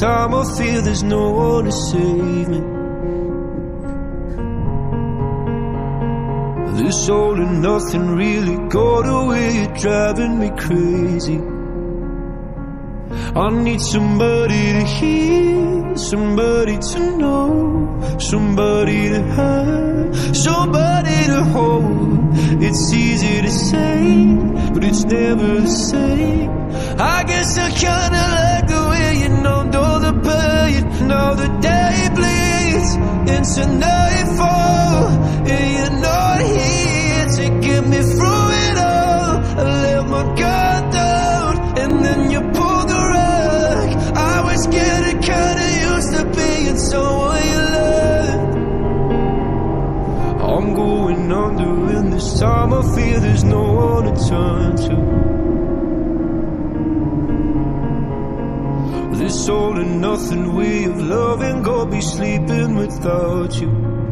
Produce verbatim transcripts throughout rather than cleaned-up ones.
time I feel there's no one to save me. This all and nothing really got away, you're driving me crazy. I need somebody to hear, somebody to know, somebody to have, somebody to hold. It's easy to say, but it's never the same. I guess I kinda like the way you numbed all the pain. Now the day bleeds into nightfall, and you're not here to get me through it all. I let my guard down, and then you pulled the rug. I was getting kinda used to being someone you loved. I'm going under, and this time I feel there's no one to turn to. This all and nothing way of loving, go be sleeping without you.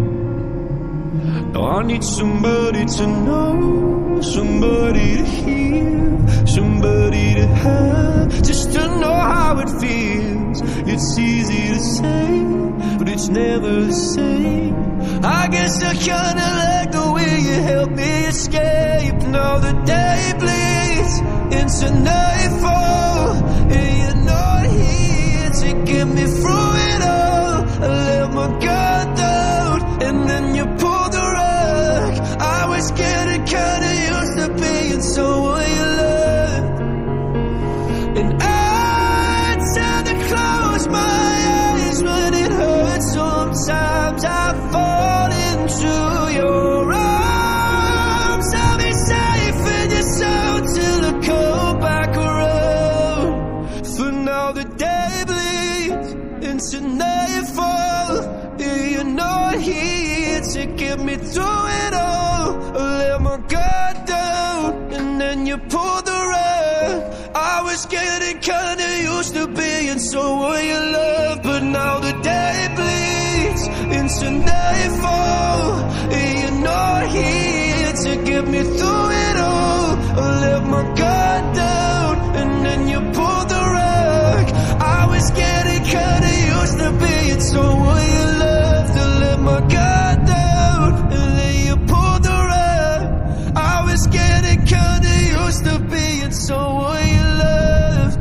Now I need somebody to know, somebody to hear, somebody to have, just to know how it feels. It's easy to say, but it's never the same. I guess I kinda like the way you help me escape. Now the day bleeds into nightfall, and you're not here to get me through it all. I let my guard down, and then you pulled the rug. I was getting kinda used to being someone you loved. And I tend to close my eyes when it hurts. Sometimes I fall into your arms. I'll be safe in your soul till I come back around. For now the day bleeds into nightfall, and you're not here to get me through it all. I let my guard down, and then you pulled the rug. I was getting kinda used to being someone you love, but now the day bleeds into nightfall, and you're not here to get me through it all. I let my guard down, and then you pulled the rug. I was getting kinda used to being someone you loved. I let my guard down, and then you pulled the rug. I was getting kinda used to being someone you loved.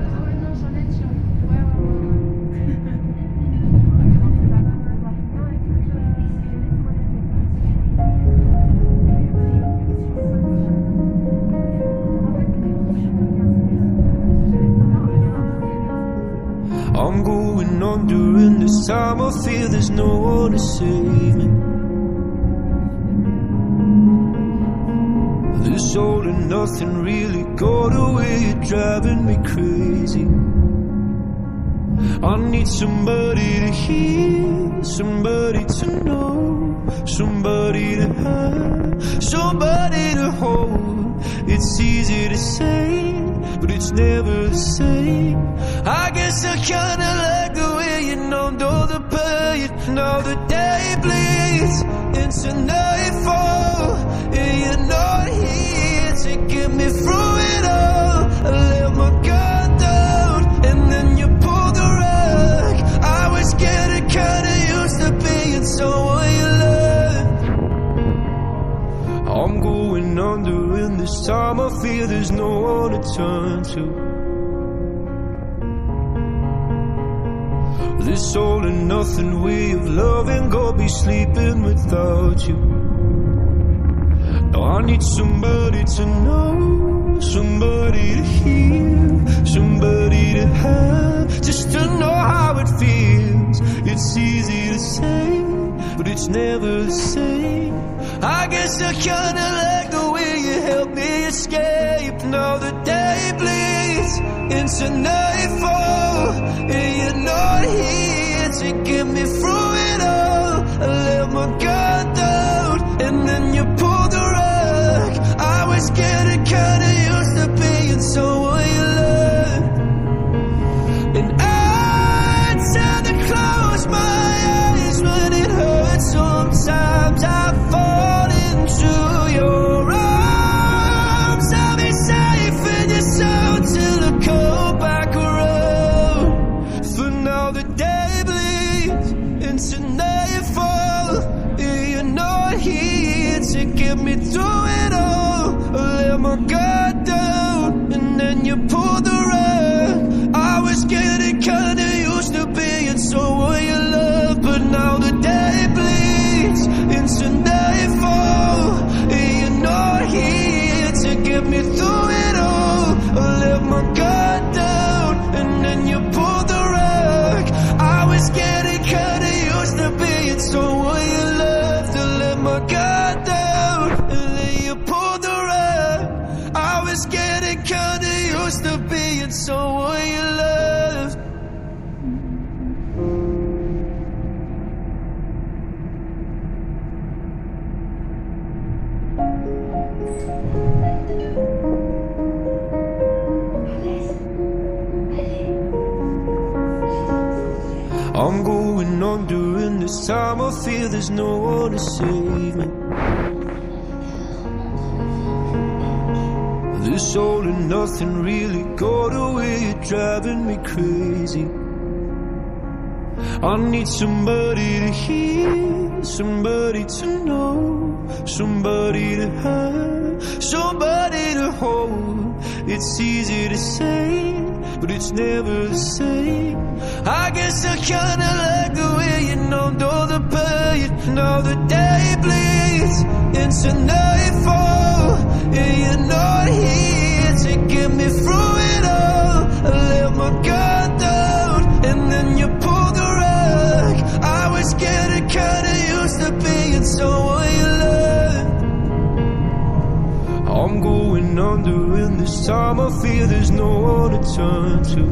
I'm going under, and this time I feel there's no one to save me. This all and nothing really got away, you're driving me crazy. I need somebody to hear, somebody to know, somebody to have, somebody to hold. It's easy to say, but it's never the same. I guess I kinda like the way you numbed all the pain. Now the day bleeds into nightfall, and you're not here to get me through it all. I let my guard down, and then you pulled the rug. I was getting kinda used to being someone you loved. I'm going under, and this time I feel there's no one to turn to. This all and nothing way of loving, go be sleeping without you. Now I need somebody to know, somebody to hear, somebody to have, just to know how it feels. It's easy to say, but it's never the same. I guess I kinda like the way you help me escape. Now the day bleeds into nightfall, and you're not here to get me through it all. I let my guard down, and then you pulled the rug. I was getting kinda used to being someone you loved. And I tend to close my eyes when it hurts. Sometimes I fall into your arms. I'll be safe in your soul till I come back around. For now the nightfall. You're not here to get me through it all. I let my guard down and then you pulled the rug. I was getting kinda used to being someone you love, but now the day bleeds into nightfall. You're not here to get me through it all. I let my guard down and then you pulled the rug. I was getting kinda used to being someone you loved. I let my guard down and then you pulled the rug. I was getting kinda used to being someone you loved. I'm going on during this time. I feel there's no one to save me. This all and nothing really got away, you're driving me crazy. I need somebody to hear, somebody to know, somebody to have, somebody to hold. It's easy to say, but it's never the same. I guess I kinda like the way you numbed all the pain. Now the day bleeds into nightfall, and you're not here to get me through it all. I let my guard down and then you pulled the rug. I was getting kinda used to being someone you loved. I'm going under in this time. I feel there's no one to turn to.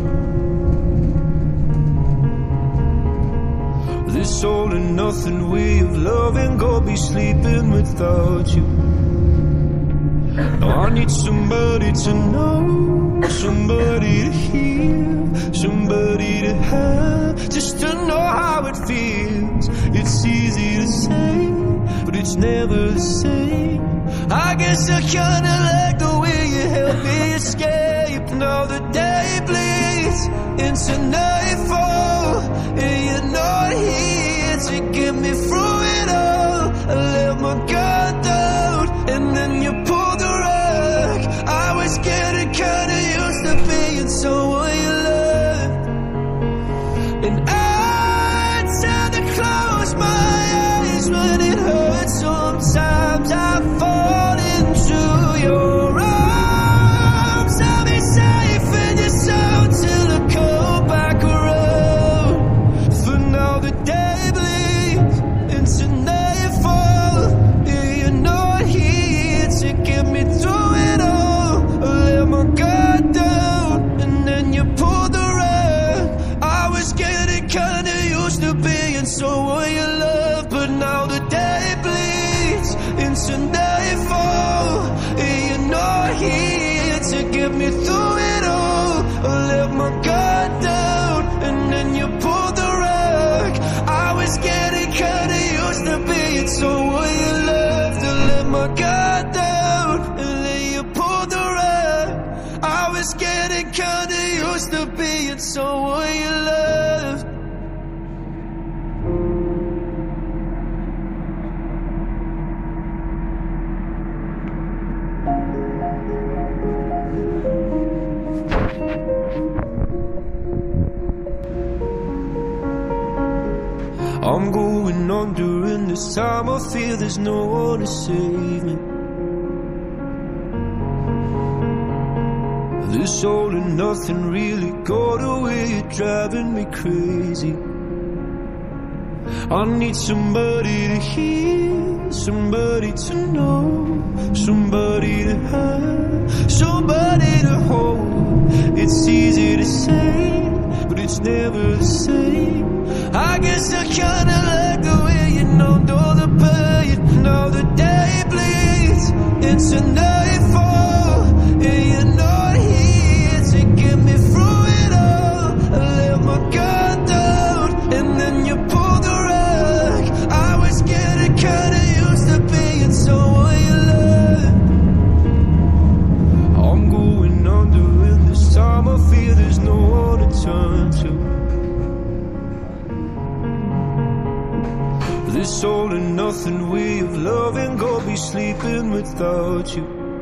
This all and nothing way of loving got me sleeping without you. Now I need somebody to know, somebody to hear, somebody to have, just to know how it feels. It's easy to say, but it's never the same. I guess I kinda like the way you help me escape. Now the day bleeds into nightfall, and you're not here to get me through it all. I let my guard down and then you pulled the rug. I was getting kinda used to being someone you loved, and I tend to close my eyes when it hurts. Sometimes I fall into your arms. I'll be safe in your soul till I come back around. For now the day bleeds into nightfall, and you're not here to get me through it all. I let my guard down and then you pulled the rug. I was getting kinda used to being someone you love, but now the day bleeds into nightfall, and you're not here to get me through it all. I let my guard down and then you pulled the rug. I was getting kinda used to being someone you loved. I let my guard down and then you pulled the rug. I was getting kinda used to being someone you loved. I'm going on during this time. I feel there's no one to save me. This all and nothing really got away, you're driving me crazy. I need somebody to hear, somebody to know, somebody to have, somebody to hold. It's easy to say, but it's never the same. I guess I kinda like the way you numbed all the pain. Now the day bleeds into nightfall, and you're not here to get me through it all. I let my guard down and then you pulled the rug. I was getting kinda used to being someone you loved. I'm going under in this time. I feel there's no one to turn to. this all and nothing way of loving, go be sleeping without you.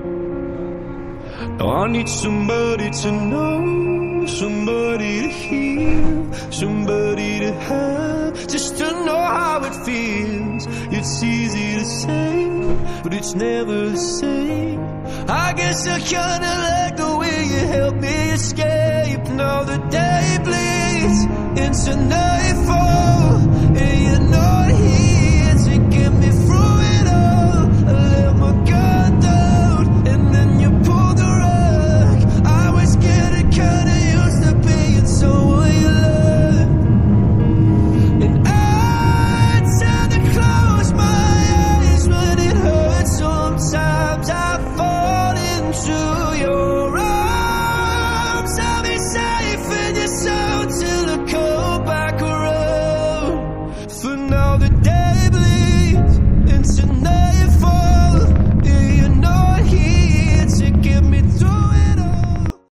Now I need somebody to know, somebody to hear, somebody to have, just to know how it feels. It's easy to say, but it's never the same. I guess I kinda like the way you help me escape. Now the day bleeds into nightfall, and you're not here to get me through it all. I let my guard down, and then you pulled the rug. I was getting kinda used to being someone you love, and I tend to close my eyes when it hurts. Sometimes I fall into